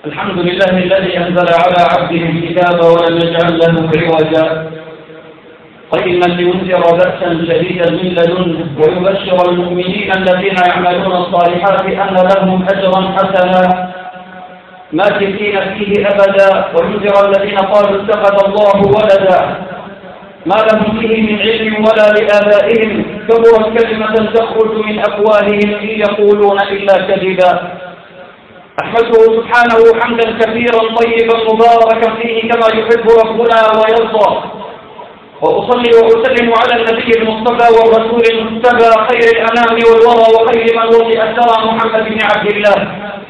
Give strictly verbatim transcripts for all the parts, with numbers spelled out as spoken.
الحمد لله الذي أنزل على عبده الكتاب ولم يجعل له عوجا قيما لينذر بأسا شديدا من لدنه ويبشر المؤمنين الذين يعملون الصالحات أن لهم أجرا حسنا ماكثين فيه أبدا وينذر الذين قالوا اتخذ الله ولدا ما لهم فيه من علم ولا لآبائهم كبرت كلمة تخرج من أفواههم إن يقولون إلا كذبا. أحمده سبحانه حمدا كثيرا طيبا مباركا فيه كما يحب ربنا ويرضى، وأصلي وأسلم على النبي المصطفى والرسول المجتبى خير الأنام والورى وخير من وضع الثرى محمد بن عبد الله،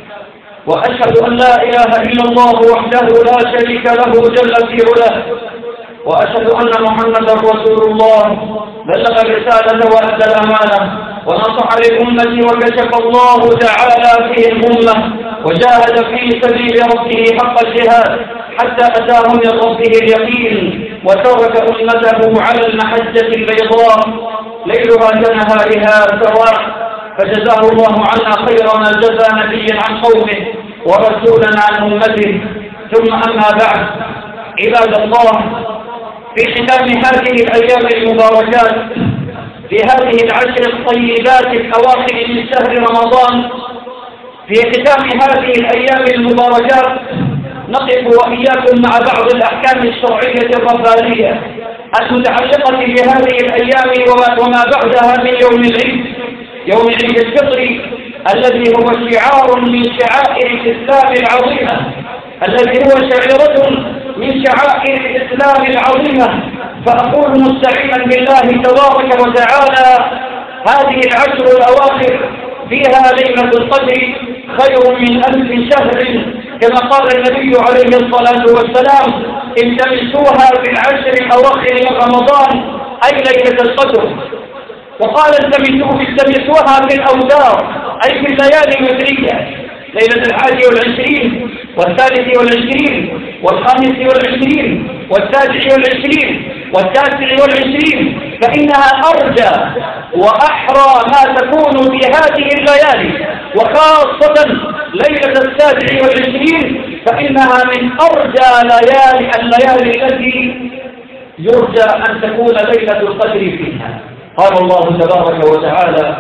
وأشهد أن لا إله إلا الله وحده لا شريك له جل في علاه، وأشهد أن محمدا رسول الله بلغ الرسالة وأدى الأمانة ونصح للأمة وكشف الله تعالى فيه الأمة وجاهد في سبيل ربه حق الجهاد حتى أتاه من ربه اليقين وترك أمته على المحجة البيضاء ليلها كنهارها سواء، فجزاه الله عنا خير ما جزى نبي عن قومه ورسولا عن أمته. ثم أما بعد، عباد الله، في ختام هذه الأيام المباركات في هذه العشر الطيبات الأواخر من شهر رمضان، في ختام هذه الأيام المباركات نقف وإياكم مع بعض الأحكام الشرعية الربانية المتعلقة بهذه الأيام وما بعدها من يوم العيد، يوم عيد الفطر الذي هو شعار من شعائر الإسلام العظيمة، الذي هو شعيرة من شعائر الإسلام العظيمة. فأقول مستعينا بالله تبارك وتعالى: هذه العشر الأواخر فيها ليلة القدر خير من ألف شهر، كما قال النبي عليه الصلاة والسلام: التمسوها في العشر الأواخر من رمضان، أي ليلة القدر. وقال التمسوها في الأوتار، أي في الليالي الوترية، ليلة الحادي والعشرين والثالث والعشرين والخامس والعشرين والسابع والعشرين والتاسع والعشرين، فإنها أرجى وأحرى ما تكون في هذه الليالي، وخاصة ليلة السابع والعشرين فإنها من أرجى ليالي الليالي التي يرجى أن تكون ليلة القدر فيها. قال الله تبارك وتعالى: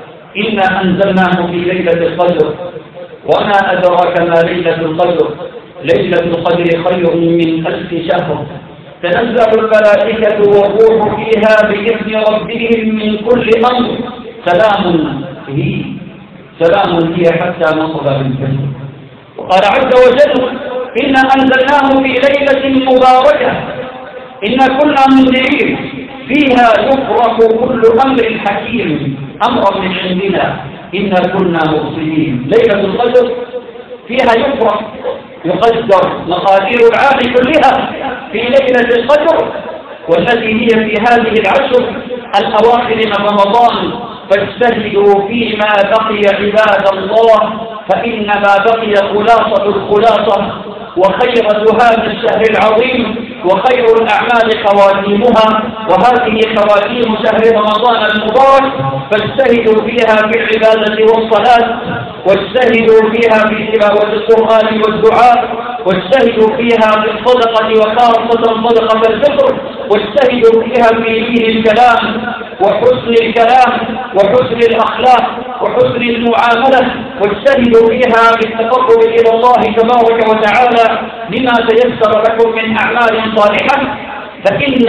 إنا أنزلناه في ليلة القدر وما أدراك ما ليلة القدر ليلة القدر خير من ألف شهر تنزل الملائكة والروح فيها بإذن ربهم من كل أمر سلام هي سلام هي حتى مطلع الفجر. وقال عز وجل: إنا أنزلناه في ليلة مباركة إنا كنا منذرين فيها يفرق كل أمر حكيم أمرا من عندنا إنا كنا مرسلين. ليلة القدر فيها يفرق يقدر مقادير العام كلها في ليلة القدر، والتي هي في هذه العشر الأواخر من رمضان. فاجتهدوا فيما بقي عباد الله، فإنما بقي خلاصة الخلاصة وخيرة هذا الشهر العظيم، وخير الأعمال خواتيمها، وهذه خواتيم شهر رمضان المبارك. فاجتهدوا فيها في العبادة والصلاة، واجتهدوا فيها في تلاوة القرآن والدعاء، واجتهدوا فيها في الصدقة وخاصة صدقة الفطر، واجتهدوا فيها في لين الكلام وحسن الكلام وحسن الأخلاق وحسن المعاملة، واجتهدوا فيها بالتقرب إلى الله تبارك وتعالى بما تيسر لكم من أعمال صالحة. فإن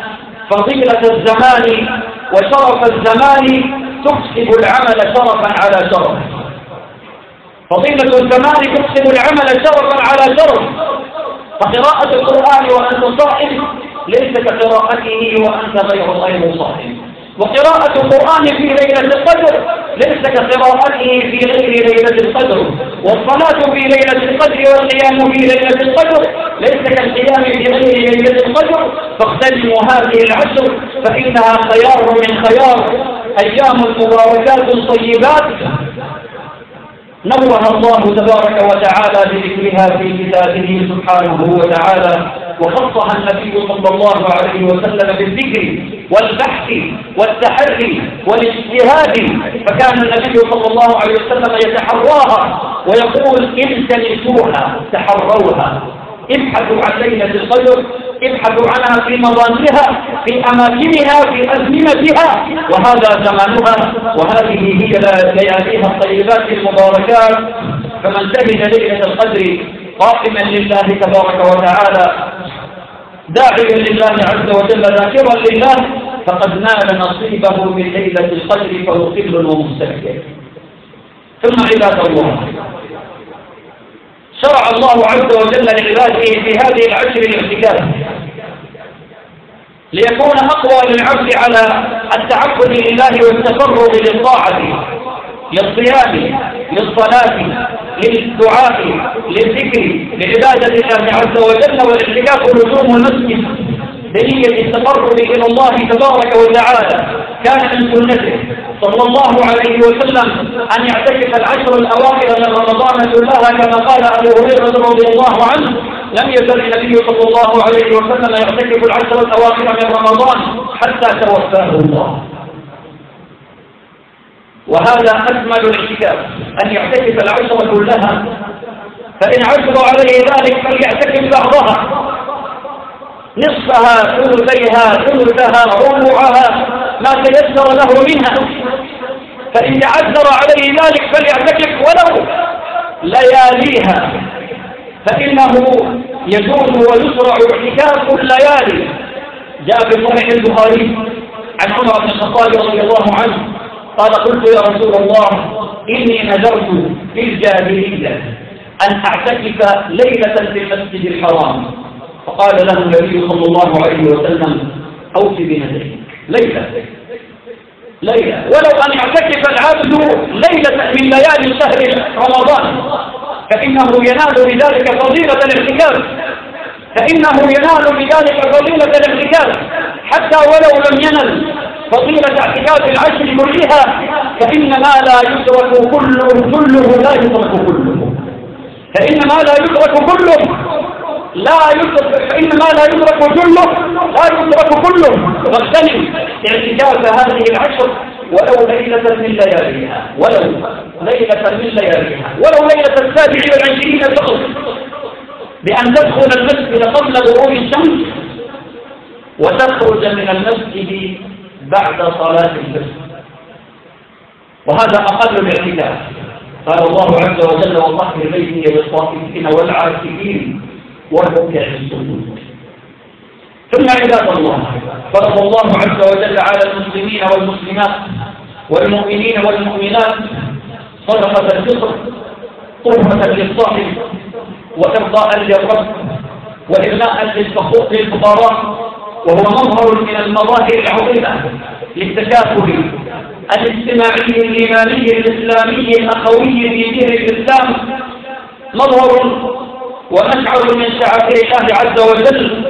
فضيلة الزمان وشرف الزمان تكسب العمل شرفا على شرف. فضيلة الزمان تكسب العمل شرفا على شرف. فقراءة القرآن وأنت صائم ليس كقراءته وأنت غير غير صائم، وقراءة القرآن في ليلة القدر ليس كقراءته في غير ليلة القدر، والصلاة في ليلة القدر والقيام في ليلة القدر ليس كالقيام في غير ليلة القدر. فاغتنموا هذه العشر فإنها خيار من خيار، أيام مباركات طيبات نورها الله تبارك وتعالى بذكرها في كتابه سبحانه وتعالى، وخصها النبي صلى الله عليه وسلم بالذكر والبحث والتحري والاجتهاد، فكان النبي صلى الله عليه وسلم يتحراها ويقول التمسوها تحروها، ابحثوا عن ليلة القدر، ابحثوا عنها في مضانها في أماكنها في أزمنتها، وهذا زمانها وهذه هي لياليها الطيبات المباركات. فمن شهد ليلة القدر قائما لله تبارك وتعالى داعيا لله عز وجل ذاكرا لله فقد نال نصيبه من ليلة القدر فهو قبل ومستكبر. ثم عباد الله، شرع الله عز وجل لعباده في هذه العشر الاعتكاف ليكون أقوى للعبد على التعبد لله والتفرغ للطاعة، للصيام، للصلاة، للدعاء، للذكر، لعبادة الله عز وجل. والاعتكاف لزوم المسجد بنية التقرب إلى الله تبارك وتعالى. كان من سنته صلى الله عليه وسلم أن يعتكف العشر الأواخر من رمضان كلها كما قال أبو هريرة رضي الله عنه: لم يزل النبي صلى الله عليه وسلم يعتكف العشر الأواخر من رمضان حتى توفاه الله. وهذا أكمل الاعتكاف أن يعتكف العشر كلها، فإن عسر عليه ذلك فليعتكف بعضها، نصفها، ثلثيها، ثلثها، ربعها، ما تيسر له منها. فإن تعذر عليه ذلك فليعتكف ولو لياليها، فإنه يجوز ويشرع اعتكاف الليالي. جاء في صحيح البخاري عن عمر بن الخطاب رضي الله عنه قال: قلت يا رسول الله إني نذرت في الجاهلية أن أعتكف ليلة في المسجد الحرام، فقال له النبي صلى الله عليه وسلم: أوف بنذرك، ليلة ليلة، ولو أن يعتكف العبد ليلة من ليالي شهر رمضان فإنه ينال بذلك فضيلة الاعتكاف، فإنه ينال بذلك فضيلة الاعتكاف، حتى ولو لم ينل فضيلة اعتكاف العشر كلها، فإن ما لا يدرك كله كله لا يدرك كله، فإن ما لا يدرك كله لا يدرك فإن ما لا يدرك كله لا يدرك كله. واغتنم اعتكاف هذه العشر ولو ليلة من لياليها، ولو ليلة من لياليها، ولو ليلة السابع والعشرين فقط، بأن تدخل المسجد قبل غروب الشمس وتخرج من المسجد بعد صلاة الفجر، وهذا أقل الاعتكاف. قال الله عز وجل: وطهر بيتي للطائفين والعاكفين والركع السجود. ثم عباد الله، فرض الله عز وجل على المسلمين والمسلمات والمؤمنين والمؤمنات صدقة الفطر طهرة للصائم وإرضاء للرب وإغناء للفقراء، وهو مظهر من المظاهر العظيمة للتكافل الاجتماعي الإيماني الإسلامي الأخوي في دين الإسلام، مظهر ومشعر من شعائر الله عز وجل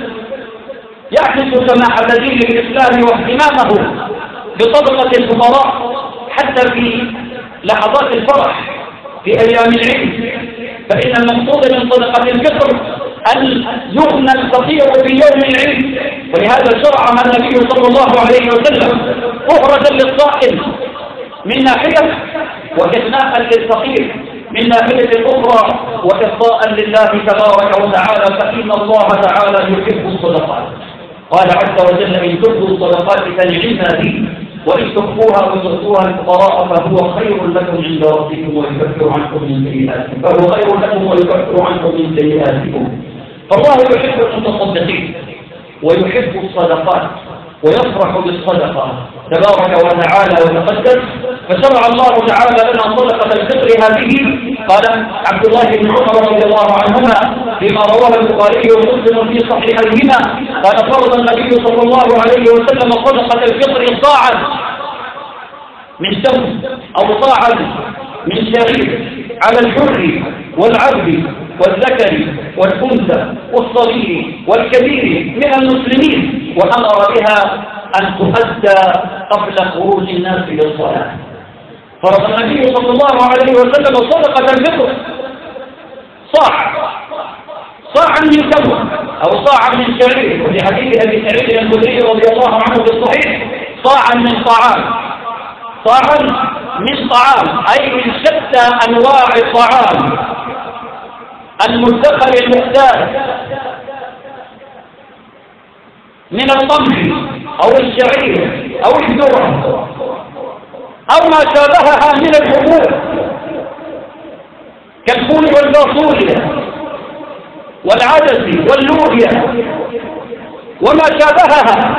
يعكس سماحة دين الإسلام واهتمامه بطبقة الفقراء حتى في لحظات الفرح في أيام العيد. فإن المقصود من صدقة الفطر أن يغنى الفقير في يوم العيد، ولهذا شرع النبي صلى الله عليه وسلم طهرة للصائم من ناحية وإغناء للفقير من ناحية أخرى وإرضاء لله تبارك وتعالى، فإن الله تعالى يحب الصدقات. قال عز وجل: إن تبدوا الصدقات فنعمها به وإن تخفوها وتؤتوها الفقراء فهو خير لكم عند ربكم ويكفر عنكم من سيئاتكم فهو خير لكم ويكفر عنكم من سيئاتكم. فالله يحب المتصدقين ويحب الصدقات ويفرح بالصدقة تبارك وتعالى وتقدس، فشرع الله تعالى لنا صدقة الفطر هذه. قال عبد الله بن عمر رضي الله عنهما فيما رواه البخاري ومسلم في صحيحيهما قال: فرض النبي صلى الله عليه وسلم صدقة الفطر صاعا من تمر أو صاعا من شعير على الحر والعبد والذكر والأنثى والصغير والكبير من المسلمين، وأمر بها أن تؤدى قبل خروج الناس للصلاة. فرض النبي صلى الله عليه وسلم صدقة الفطر صاع صاعا من تمر أو صاعا من شعير، وفي حديث أبي سعيد الخدري رضي الله عنه في الصحيح: صاعا من طعام، صاعا من طعام، أي من شتى أنواع الطعام المدخر المختار من القمح أو الشعير أو الذرة أو ما شابهها من الحبوب كالفول والفاصوليا والعدس واللوبيا وما شابهها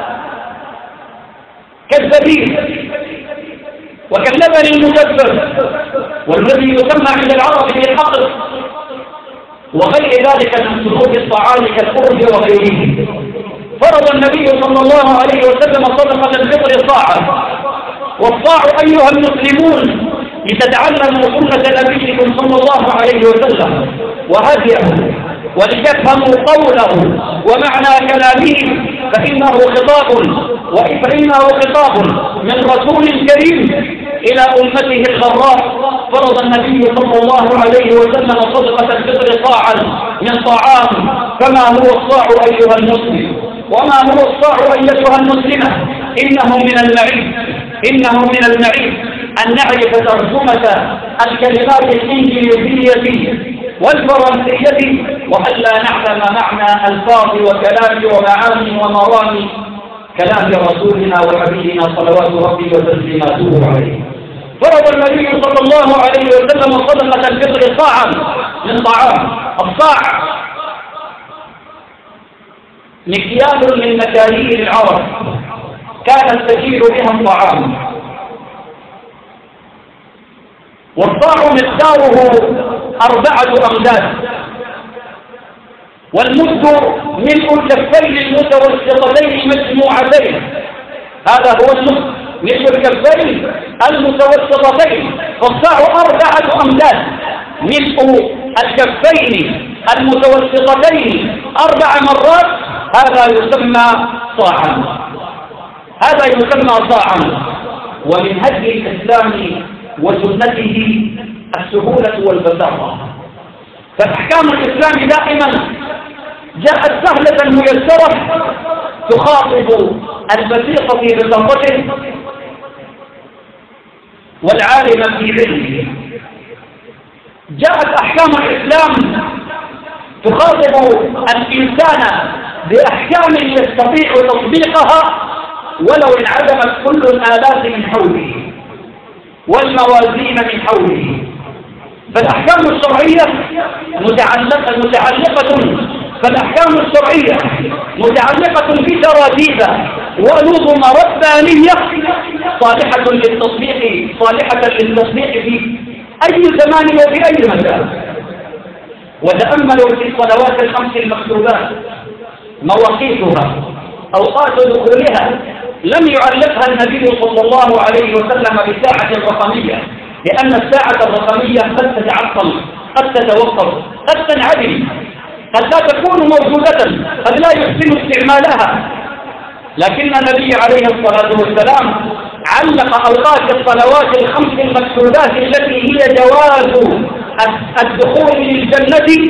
كالزبيب وكاللبن المجفف والذي يسمى عند العرب بالحقل وغير ذلك من صنوف الطعام كالأرز وغيره. فرض النبي صلى الله عليه وسلم صدقة الفطر صاعا، والصاع أيها المسلمون لتتعلموا سنة نبيكم صلى الله عليه وسلم وهديه ولتفهموا قوله ومعنى كلامه، فإنه خطاب فإنه خطاب من رسول كريم إلى أمته الغراء. فرض النبي صلى الله عليه وسلم صدقة الفطر صاعا من طعام، فما هو الصاع أيها المسلم؟ وما هو الصاع أيتها المسلمة؟ إنه من المعيب إنه من المعيب أن نعرف ترجمة الكلمات الإنجليزية والفرنسية وألا نعلم معنى ألفاظ وكلام ومعاني ومرامي كلام رسولنا وحبيبنا صلوات ربي وتسليماته عليه. فرض النبي صلى الله عليه وسلم صدقة الفطر صاعا من طعام. الصاع مكيال من مكاييل العرب كانت تجيل بها الطعام، والصاع مقداره أربعة أمداد، والمد ملء الكفين المتوسطتين مجموعتين، هذا هو المد ملء الكفين المتوسطتين، فالصاع أربعة أمداد، ملء الكفين المتوسطتين أربع مرات، هذا يسمى صاعا هذا يسمى صاعا. ومن هدي الإسلام وسنته السهولة والبساطة، فأحكام الإسلام دائما جاءت سهلة ميسرة تخاطب البسيط في بساطته والعالم في علمه. جاءت أحكام الإسلام تخاطب الإنسان بأحكام يستطيع تطبيقها ولو انعدمت كل الآلات من حوله والموازين من حوله. فالأحكام الشرعية متعلقة متعلقة فالأحكام الشرعية متعلقة بتراتيب ونظم ربانية صالحة للتطبيق صالحة للتطبيق في أي زمان وفي أي مكان. وتأملوا في الصلوات الخمس المكتوبات مواقيتها أوقات دخولها لم يعلقها النبي صلى الله عليه وسلم بساعة رقمية، لأن الساعة الرقمية قد تتعطل، قد تتوقف، قد تنعدم، قد لا تكون موجودة، قد لا يحسن استعمالها. لكن النبي عليه الصلاة والسلام علق أوقات الصلوات الخمس المكتوبات التي هي جواز الدخول للجنة،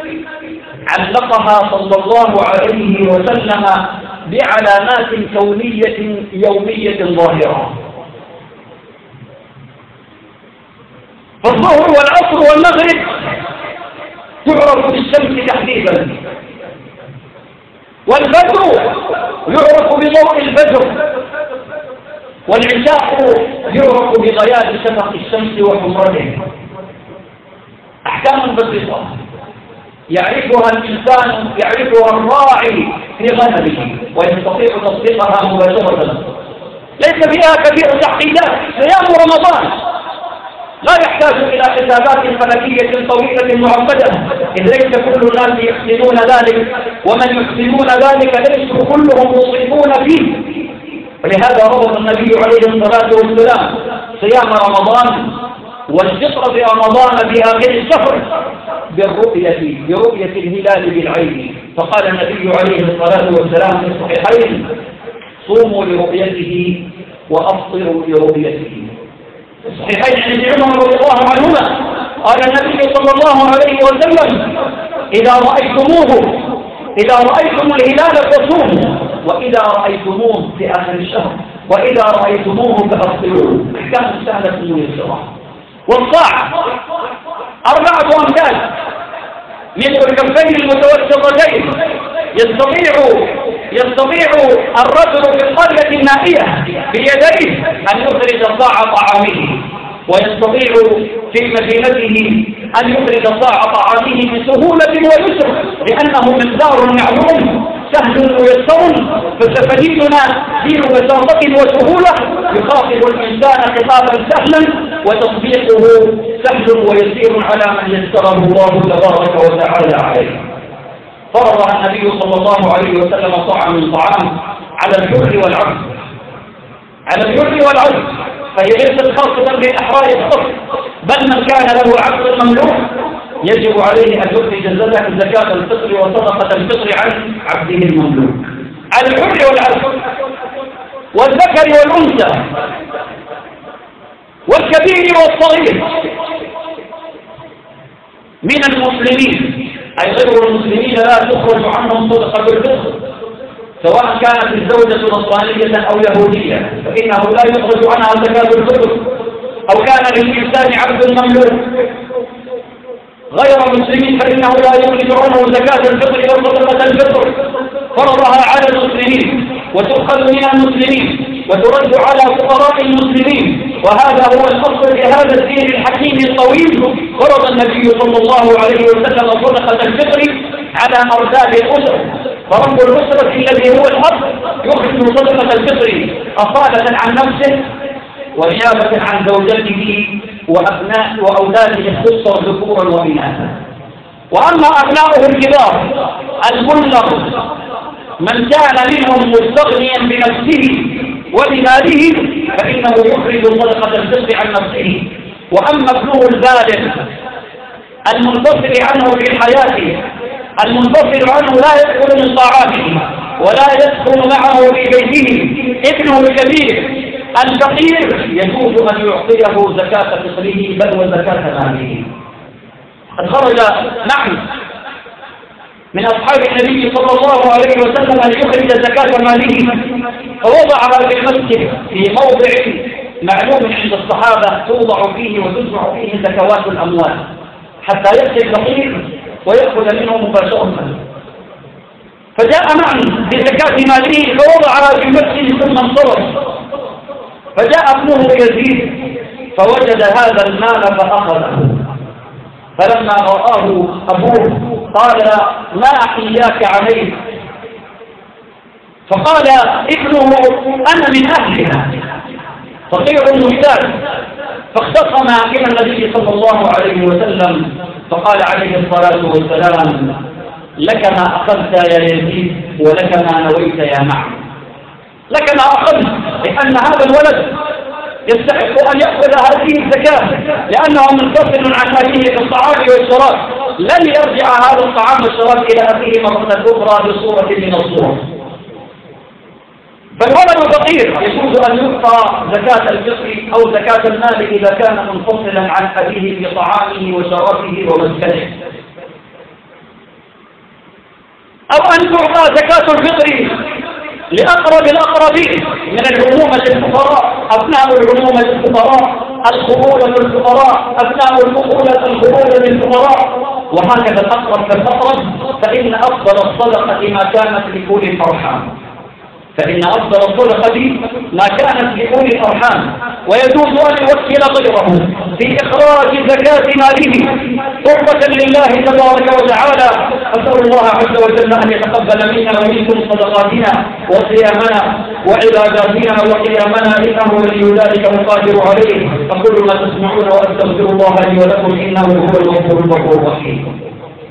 علقها صلى الله عليه وسلم بعلامات كونية يومية ظاهرة. فالظهر والعصر والمغرب تعرف بالشمس تحديدا، والفجر يعرف بضوء الفجر، والعشاء يعرف بغياب شفق الشمس وحمرته. أحكام بسيطة يعرفها الإنسان يعرفها الراعي في غنمه ويستطيع تطبيقها مباشرة، ليس فيها كثير تعقيدات. صيام رمضان لا يحتاج إلى حسابات فلكية طويلة معقدة، إذ ليس كل الناس يحسنون ذلك، ومن يحسنون ذلك ليسوا كلهم مصيبون فيه. ولهذا ربط النبي عليه الصلاة والسلام صيام رمضان والفطر في رمضان في آخر الشهر بالرؤية برؤية الهلال بالعين، فقال النبي عليه الصلاة والسلام في الصحيحين: صوموا لرؤيته وأفطروا لرؤيته. الصحيحين عن ابن عمر رضي الله عنهما قال النبي صلى الله عليه وسلم: إذا رأيتموه إذا رأيتم الهلال فصوموا، وإذا رأيتموه في آخر الشهر وإذا رأيتموه فأبطلوه. أحكام سهلة ميسرة. والصاع أربعة أمثال مثل الكفين المتوسطتين. يستطيع يستطيع الرجل في القرية النائية بيديه أن يخرج صاع طعامه، ويستطيع في مدينته أن يخرج صاع طعامه بسهولة ويسر، لأنه مقدار معلوم سهل ويسر. فسفديننا دين بساطة وسهولة يخاطب الإنسان خطابا سهلا، وتطبيقه سهل ويسير على من يسره الله تبارك وتعالى عليه. فرض النبي صلى الله عليه وسلم صاعا من طعام على الحر والعبد، على الحر والعبد، فهي ليست خاصة بالأحرار الصف، بل من كان له عبد مملوك يجب عليه أن يخرج زكاة الفطر وصدقة الفطر عن عبده المملوك، على الحر والعبد والذكر والأنثى والكبير والصغير من المسلمين، أي غير المسلمين لا تخرج عنهم صدقة الفطر، سواء كانت الزوجة نصرانية أو يهودية فإنه لا يخرج عنها زكاة الفطر، أو كان للإنسان عبد مملوك غير مسلمين فإنه لا يخرج عنه زكاة الفطر أو صدقة الفطر. فرضها على المسلمين وتؤخذ من المسلمين وترد على فقراء المسلمين، وهذا هو الأصل في هذا الدين الحكيم الطويل. فرض النبي صلى الله عليه وسلم صدقة الفطر على أرباب الأسر، فرب الأسرة الذي هو الأب يخرج صدقة الفطر أصالة عن نفسه ونيابة عن زوجته وأبناء وأولاده الخصة ذكورا وإناثا. وأما أبناؤه الكبار المبلغ من كان منهم مستغنيا بنفسه وبماله فإنه يخرج صدقة الفطر عن نفسه. وأما ابنه البالغ المنفصل عنه في حياته، المنفصل عنه لا يدخل من طعامه ولا يدخل معه في بيته، ابنه الكبير الفقير يجوز أن يعطيه زكاة فطره بل وزكاة ماله. قد خرج نعم من أصحاب النبي صلى الله عليه وسلم أن يخرج زكاة ماله، فوضعها في المسجد في موضع معلوم عند الصحابة توضع فيه وتجمع فيه زكوات الأموال، حتى يأتي الفقير ويأخذ منه مباشرة. فجاء معا بزكاة ماله فوضعها في المسجد ثم انصرف، فجاء ابنه يزيد فوجد هذا المال فأخذه، فلما رآه أبوه قال ما أحياك عليه، فقال ابنه أنا من أهلها فقير محتاج، فاختصم إلى النبي صلى الله عليه وسلم فقال عليه الصلاة والسلام لك ما أخذت يا يزيد ولك ما نويت يا معن، لك ما أخذت، لأن هذا الولد يستحق أن يأخذ هذه الزكاة لأنه منفصل عن أبيه في الطعام والشراب، لن يرجع هذا الطعام والشراب إلى أبيه مرة أخرى بصورة من الصور. فالولد فقير يجوز أن يعطى زكاة الفطر أو زكاة المال إذا كان منفصلا عن أبيه في طعامه وشرابه ومسكنه، أو أن تعطى زكاة الفطر لأقرب الأقربين من العمومة الفقراء، أبناء العمومة الفقراء، الخبولة الفقراء، أبناء الخبولة الخبولة الفقراء، وهكذا الأقرب فالأقرب. فإن أفضل الصدقة ما كانت لكل الأرحام، فإن أفضل الصدقة ما كانت لأولي الأرحام، ويجوز أن يوكل غيره في إخراج زكاة ماله قربة لله تبارك وتعالى. أسأل الله عز وجل أن يتقبل منا ومنكم صدقاتنا وصيامنا وعباداتنا وقيامنا، إنه ولي ذلك القادر عليه. أقول ما تسمعون وأستغفر الله لي ولكم إنه هو الغفور الغفور الرحيم.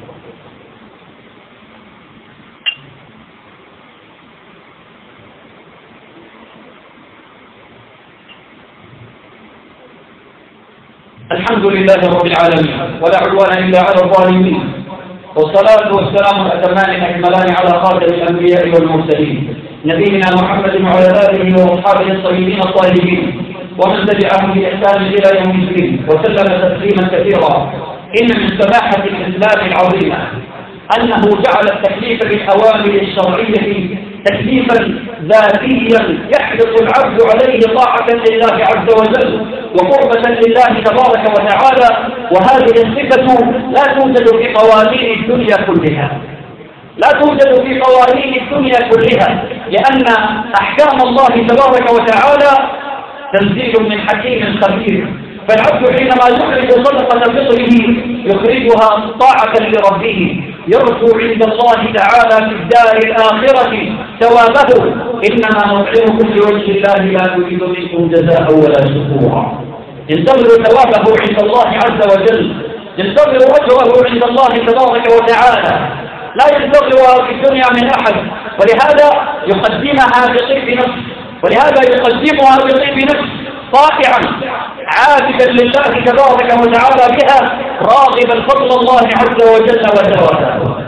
الحمد لله رب العالمين ولا عدوان إلا على الظالمين، والصلاة والسلام الأتمان الأكملان على خاتم الأنبياء والمرسلين نبينا محمد وعلى آله وأصحابه الطيبين الطاهرين ومن تبعهم بإحسان إلى يوم الدين وسلم تسليما كثيرا. إن من سماحة الإسلام العظيمة أنه جعل التكليف بالأوامر الشرعية تكليفا ذاتيا يحرص العبد عليه طاعة لله عز وجل وقربة لله تبارك وتعالى، وهذه الصفة لا توجد في قوانين الدنيا كلها، لا توجد في قوانين الدنيا كلها، لأن أحكام الله تبارك وتعالى تنزيل من حكيم خبير. فالعبد حينما يخرج صدقة فطره يخرجها طاعة لربه، يرجو عند الله تعالى في الدار الآخرة ثوابه. إنما نطعمكم لوجه الله لا نريد منكم جزاء ولا شكورا. انتظروا ثوابه عند الله عز وجل، انتظروا أجره عند الله تبارك وتعالى، لا ينتظرها في الدنيا من أحد. ولهذا يقدمها بطيب نفس، ولهذا يقدمها بطيب نفس طائعا عابدا لله تبارك وتعالى بها، راغبا فضل الله عز وجل وثوابه.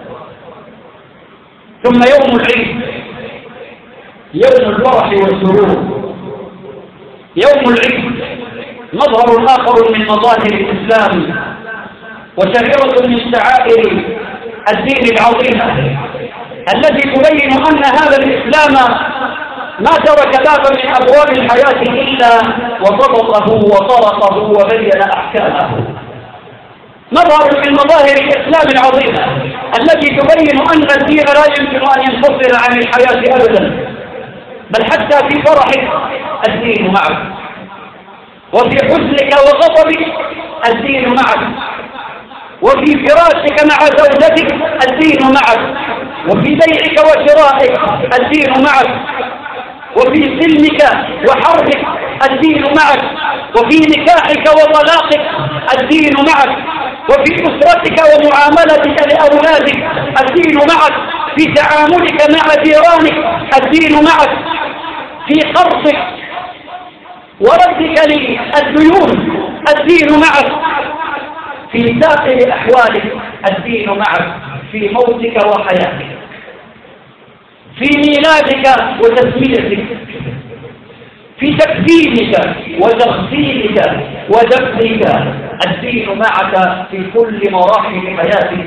ثم يوم العيد، يوم الفرح والسرور، يوم العيد مظهر آخر من مظاهر الإسلام وشعيرة من شعائر الدين العظيمة الذي تبين أن هذا الإسلام ما ترك بابا من أبواب الحياة إلا وضبطه وطرقه وبين أحكامه. مظهر من مظاهر الإسلام العظيمة التي تبين أن الدين لا يمكن أن ينفصل عن الحياة أبدا، بل حتى في فرحك الدين معك، وفي حزنك وغضبك الدين معك، وفي فراشك مع زوجتك الدين معك، وفي بيعك وشرائك الدين معك، وفي سلمك وحربك الدين معك، وفي نكاحك وطلاقك الدين معك، وفي أسرتك ومعاملتك لأولادك الدين معك، في تعاملك مع جيرانك الدين معك، في قرضك وردك للديون الدين معك، في سائر أحوالك الدين معك، في موتك وحياتك، في ميلادك وتسميتك، في تكفينك وتغسيلك ودفنك الدين معك في كل مراحل حياتك.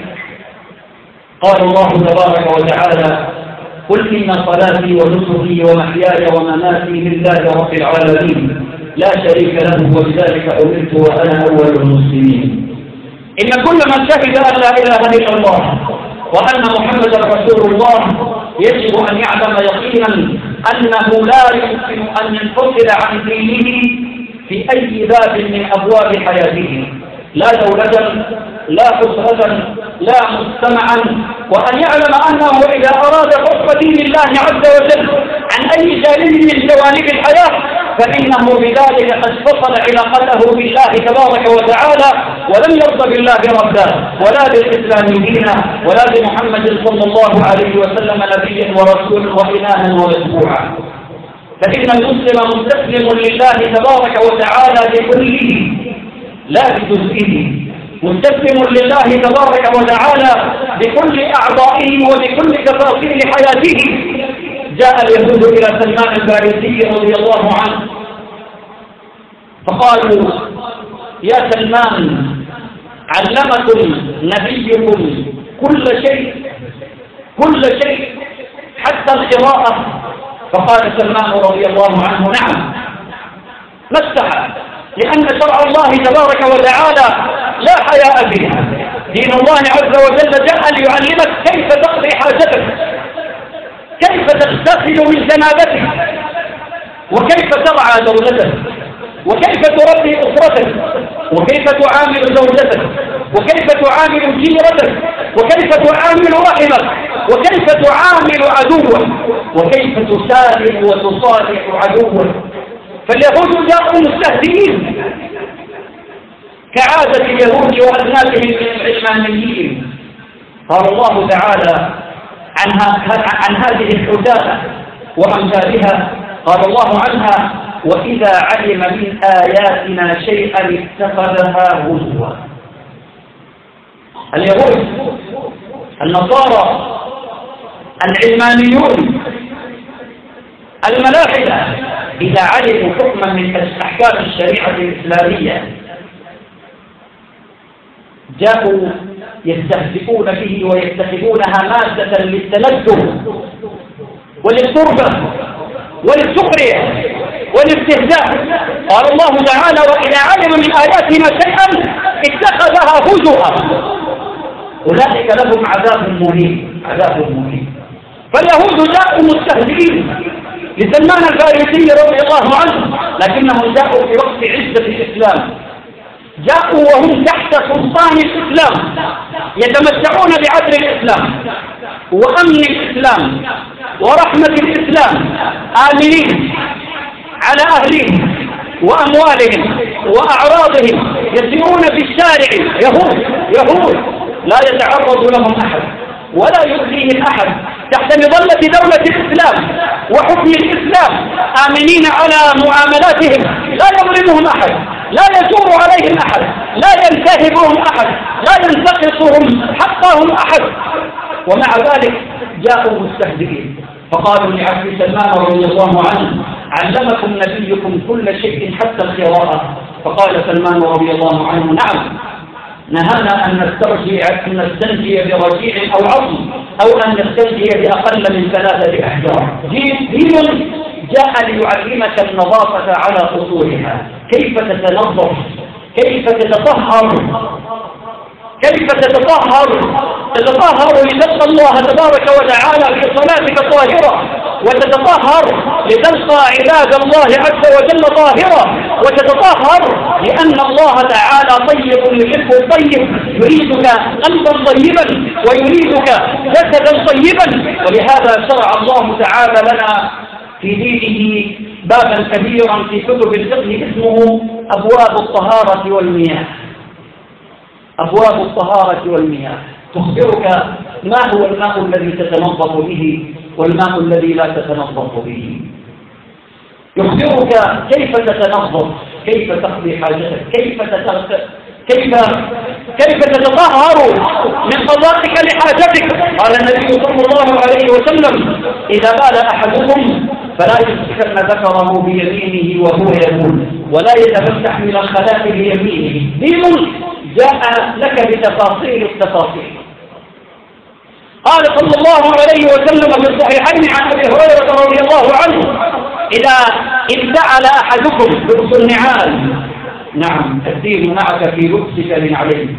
قال الله تبارك وتعالى: قل إن صلاتي ونسكي ومحياي ومماتي لله رب العالمين لا شريك له وبذلك أمرت وأنا أول المسلمين. إن كل من شهد أن لا إله إلا الله وأن محمدا رسول الله يجب أن يعلم يقينا أنه لا يمكن أن ينفصل عن دينه في أي باب من أبواب حياته، لا دولة لا أسرة لا مجتمعا، وأن يعلم أنه إذا أراد فصل دين الله عز وجل عن أي جانب من جوانب الحياة فإنه بذلك قد فصل علاقته بالله تبارك وتعالى، ولم يرضى بالله ربا ولا بالإسلام دينا ولا بمحمد صلى الله عليه وسلم نبيا ورسولا وإلها ومتبوعا. فإن المسلم مستسلم لله تبارك وتعالى بكله لا بجزئه، مستسلم لله تبارك وتعالى بكل أعضائه وبكل تفاصيل حياته. جاء اليهود إلى سلمان الفارسي رضي الله عنه فقالوا: يا سلمان، علمكم نبيكم كل شيء كل شيء حتى القراءة؟ فقال سلمان رضي الله عنه: نعم، ما استحى، لأن شرع الله تبارك وتعالى لا حياء فيها. دين الله عز وجل جاء ليعلمك كيف تقضي حاجتك، كيف تغتسل من جنابتك، وكيف ترعى دولتك، وكيف تربي أسرتك، وكيف تعامل زوجتك، وكيف تعامل جيرتك، وكيف تعامل رحمك، وكيف تعامل عدوك، وكيف تسالم وتصالح عدوك. فاليهود جاءوا مستهزئين كعادة اليهود وأبنائهم من العلمانيين. قال الله تعالى عن, عن هذه الحداثة وأمثالها، قال الله عنها: وإذا علم من آياتنا شيئا اتخذها هزوا. اليهود، النصارى، العلمانيون، الملاحدة إذا علموا حكما من أحكام الشريعة الإسلامية جاءوا يستهزئون به ويتخذونها مادة للتلذذ وللقربة وللسخرية والاستهزاء. قال الله تعالى: وإذا علم من آياتنا شيئا اتخذها هزوا أولئك لهم عذاب مهين. عذاب مهين. فاليهود جاءوا مستهزئين لسلمان الفارسي رضي الله عنه، لكنهم جاءوا في وقت عزة الإسلام، جاءوا وهم تحت سلطان الإسلام، يتمتعون بعدل الإسلام وأمن الإسلام ورحمة الإسلام، آمنين على أهلهم وأموالهم وأعراضهم، يسيرون في الشارع يهود يهود لا يتعرض لهم أحد ولا يؤذيهم أحد، تحت مظلة دولة الإسلام وحكم الإسلام، آمنين على معاملاتهم، لا يظلمهم أحد، لا يجور عليهم أحد، لا ينتهبهم أحد، لا ينتقصهم حقهم أحد. ومع ذلك جاءوا مستهزئين فقالوا لعبد سلمان رضي الله عنه: علمكم نبيكم كل شيء حتى القراءة. فقال سلمان رضي الله عنه: نعم، نهانا أن نسترجي أن نستنجي برجيع أو عظم أو أن نستنجي بأقل من ثلاثة أحجار. دين جاء ليعلمك النظافة على أصولها، كيف تتنظف، كيف تتطهر، كيف تتطهر تتطهر لتلقى الله تبارك وتعالى في صلاتك طاهرة، وتتطهر لتلقى عباد الله عز وجل طاهرة، وتتطهر لأن الله تعالى طيب يحب الطيب، يريدك قلبا طيبا ويريدك جسدا طيبا. ولهذا شرع الله تعالى لنا في دينه بابا كبيرا في كتب الفقه اسمه أبواب الطهارة والمياه. أبواب الطهارة والمياه تخبرك ما هو الماء الذي تتنظف به والماء الذي لا تتنظف به، يخبرك كيف تتنظف، كيف تقضي حاجتك، كيف تتغسل، كيف كيف تتطهر من قضائك لحاجتك. قال النبي صلى الله عليه وسلم: إذا بال أحدكم فلا يمسكن ذكره بيمينه وهو يبول ولا يتمسح من الخلاء بيمينه. دين جاء لك بتفاصيل التفاصيل. قال صلى الله عليه وسلم في الصحيحين عن أبي هريرة رضي الله عنه: إذا انتعل أحدكم لبس النعال، نعم الدين معك في لبسك لنعليك.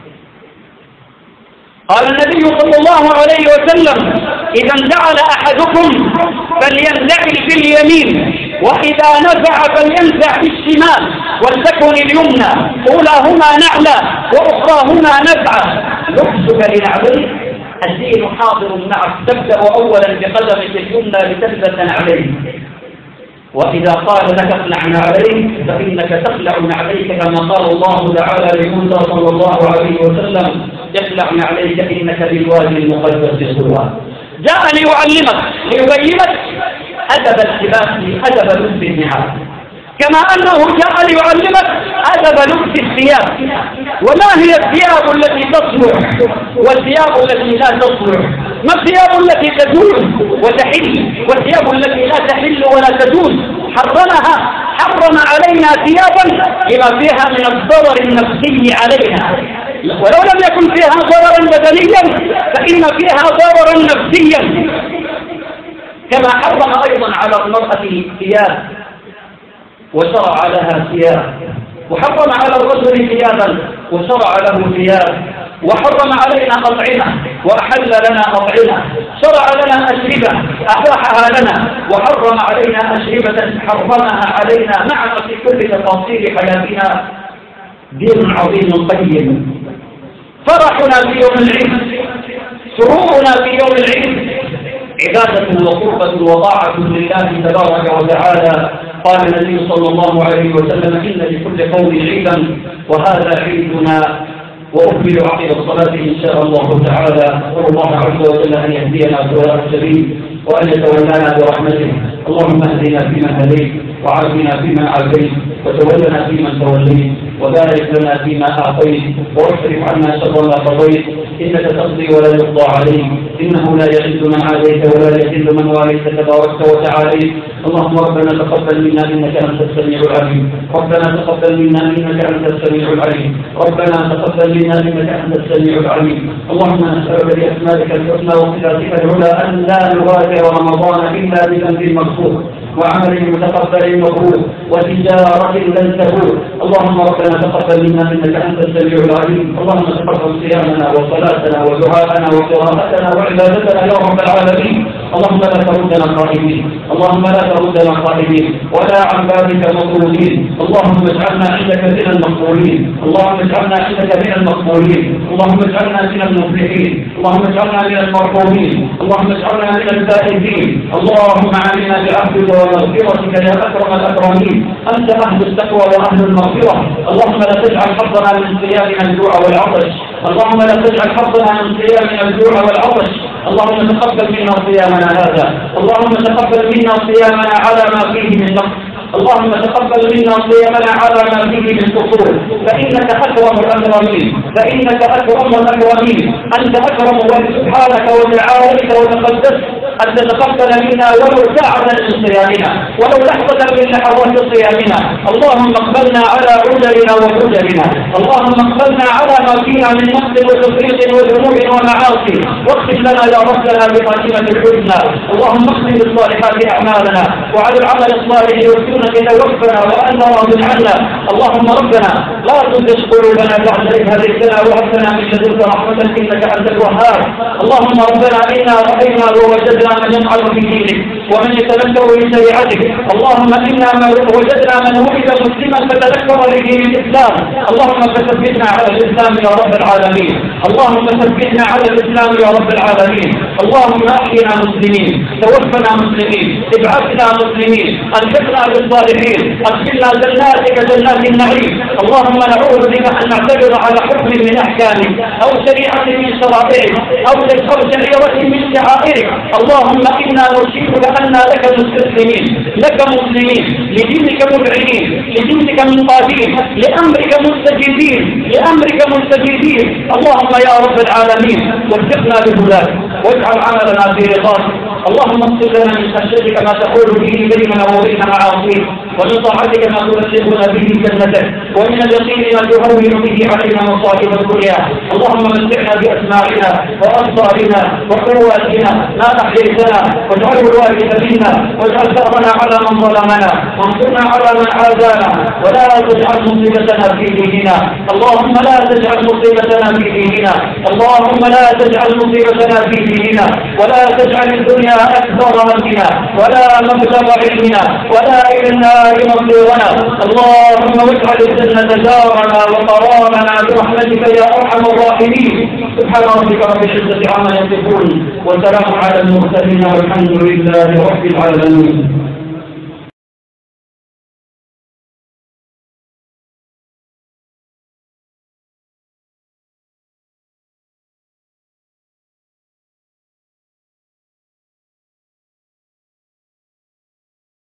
قال النبي صلى الله عليه وسلم: إذا انتعل أحدكم فلينتعل باليمين، وإذا نزع فلينزع بالشمال، ولتكن اليمنى أولاهما نعلى وأخراهما نزعة. لبسك لنعليك، الدين حاضر معك، تبدأ أولا بقدمك اليمنى لتلبس نعليك، وإذا قال لك اخلع نعليك فإنك تخلع نعليك كما قال الله تعالى لموسى صلى الله عليه وسلم: اخلع نعليك إنك بالوادي المقدس طوى. جاء ليعلمك ليبينك أدب اللباس، أدب لبس النعال، كما أنه جاء ليعلمك أدب لبس الثياب، وما هي الثياب التي تصلح والثياب التي لا تصلح، ما الثياب التي تجوز وتحل والثياب التي لا تحل ولا تجوز. حرمها، حرم علينا ثيابا لما فيها من الضرر النفسي علينا، ولو لم يكن فيها ضررا بدنيا فإن فيها ضررا نفسيا. كما حرم أيضا على المرأة ثياب وشرع لها ثياب، وحرم على الرجل ثيابا وشرع له ثياب، وحرم علينا أطعمة وأحل لنا أطعمة، شرع لنا أشربة أباحها لنا، وحرم علينا أشربة حرمها علينا معنا في كل تفاصيل حياتنا. دين عظيم قيم، فرحنا في يوم العيد، سرورنا في يوم العيد، عبادة وقربة وطاعة لله تبارك وتعالى. قال النبي صلى الله عليه وسلم: إن لكل قوم عيدا وهذا عيدنا. وأكمل عقب الصلاة إن شاء الله تعالى. أسأل الله عز وجل أن يهدينا سواء السبيل وأن يتولانا برحمته. اللهم اهدنا فيمن هديت وعافنا فيما عافيت، وتولنا فيمن توليت، وبارك لنا فيما أعطيت، واصرف عنا شر ما قضيت، إنك تقضي ولا يقضى عليك، إنه لا يعز من عاديت ولا يذل من واليت تباركت وتعاليت. اللهم ربنا تقبل منا إنك أنت السميع العليم، ربنا تقبل منا إنك أنت السميع العليم، ربنا تقبل منا إنك أنت السميع العليم. اللهم نسألك بأسمائك الحسنى وصفاتك العلى أن لا نغادر رمضان إلا بذنب مغفور، وعمل متقبل مبرور، وتجارة لن تبور. اللهم ربنا تقبل منا إنك أنت السميع العليم. اللهم تقبل صيامنا وصلاتنا ودعاءنا وقراءتنا وعبادتنا يا رب العالمين. اللهم لا تردنا خائبين، اللهم لا تردنا خائبين ولا عن بابك مطرودين. اللهم اجعلنا عندك من المقبولين، اللهم اجعلنا عندك من المقبولين، اللهم اجعلنا من المفلحين، اللهم اجعلنا من المرحومين، اللهم اجعلنا من الفائزين. اللهم علينا بعفوك ومغفرتك يا اكرم الاكرمين. انت اهل التقوى واهل المغفره. اللهم لا تجعل حظنا من صيامنا الجوع والعطش، اللهم لا تجعل حظنا من صيامنا الجوع والعطش. اللهم تقبل منا صيامنا هذا، اللهم تقبل منا صيامنا على ما فيه من نقص، اللهم تقبل منا صيامنا على ما فيه من قصور، فإنك أكرم الأكرمين، فإنك أكرم الأكرمين. أنت أكرم سبحانك وتعالى وتقدس أن تتقبل منا ولو ساعة من صيامنا، ولو لحظة من لحظات صيامنا. اللهم اقبلنا على عجلنا وحجرنا، اللهم اقبلنا على ما فينا من نقص وتفريط وذنوب ومعاصي، واغفر لنا يا ربنا بخاتمة الحسنى. اللهم اختم بالصالحات أعمالنا، وعلى العمل الصالح والسنة توفنا وأنت راض عنا. اللهم ربنا لا تزغ قلوبنا بعد إذ هديتنا وهب لنا من لدنك رحمة إنك أنت الوهاب. اللهم ربنا إنا رأينا ووجدنا من يفعل في دينك ومن يتمتع بشريعتك. اللهم إنا ما وجدنا من ولد مسلما فتذكر لدين الإسلام. اللهم فثبتنا على الإسلام يا رب العالمين، اللهم ثبتنا على الإسلام يا رب العالمين. اللهم أحينا مسلمين، توفنا مسلمين، ابعثنا مسلمين، ألحقنا بالصالحين، أدخلنا جناتك جنات النعيم. اللهم نعوذ بك أن نعتبر على حكم من أحكامك أو شريعة من شرائعك أو شريعة من شعائرك. اللهم إنا نشهد أننا لك مستسلمين، لك مسلمين، لدينك مذعنين، لدينك منقادين، لأمرك مستجيبين، لأمرك مستجيبين. اللهم يا رب العالمين وفقنا بهداك واجعل عملنا في رضاك. اللهم اغفر لنا من خشيتك ما تحول به بيننا وبين معاصيك، ومن طاعتك ما تبلغنا به جنتك، ومن اليقين ما تهون به علينا مصائب الدنيا. اللهم متعنا بأسماعنا وأبصارنا وقواتنا ما أحييتنا، واجعله الوارث منا، واجعل ثأرنا على من ظلمنا، وانصرنا على من عادانا، ولا تجعل مصيبتنا في ديننا. اللهم لا تجعل مصيبتنا في ديننا، اللهم لا تجعل مصيبتنا في ديننا، ولا تجعل الدنيا أكبر همنا ولا مبلغ علمنا ولا إلى النار مصيرنا. اللهم واجعل الجنة دارنا وقرارنا برحمتك يا أرحم الراحمين. سبحان ربك رب العزة عما يصفون، وسلام على المرسلين والحمد لله رب العالمين.